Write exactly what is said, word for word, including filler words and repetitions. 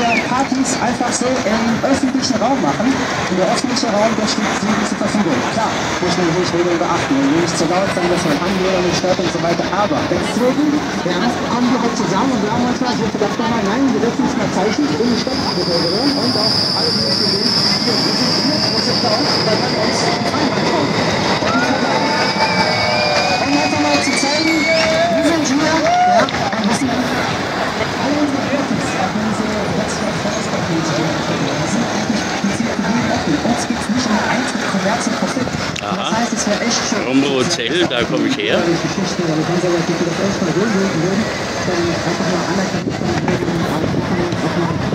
Partys einfach so im öffentlichen Raum machen. Und der öffentliche Raum, der steht jedem zur Verfügung. Klar, muss man ruhig Regeln beachten und nicht zu laut sein, dass man anhört und stört und so weiter. Aber deswegen ja, kommen wir heute zusammen und sagen manchmal, so gedacht nochmal, nein, wir setzen uns mal Zeichen in die Stadtbevölkerung und auch alle, die uns sehen, hier, wir sind hier, große Applaus, weil wir uns Freiheit anschauen. Um einfach mal zu zeigen, wir sind hier, ja, und wissen, alle unsere Profis, auch wenn sie letztes Verlasspaket sind, sind eigentlich prinzipiell offen. Uns geht es nicht um einzelnen Kommerz und Profit. Das heißt, es wäre echt schön. Rombo Hotel, da komme ich her. Geschichten, weil wir konservativ das erstmal so würden, dann einfach mal anerkannt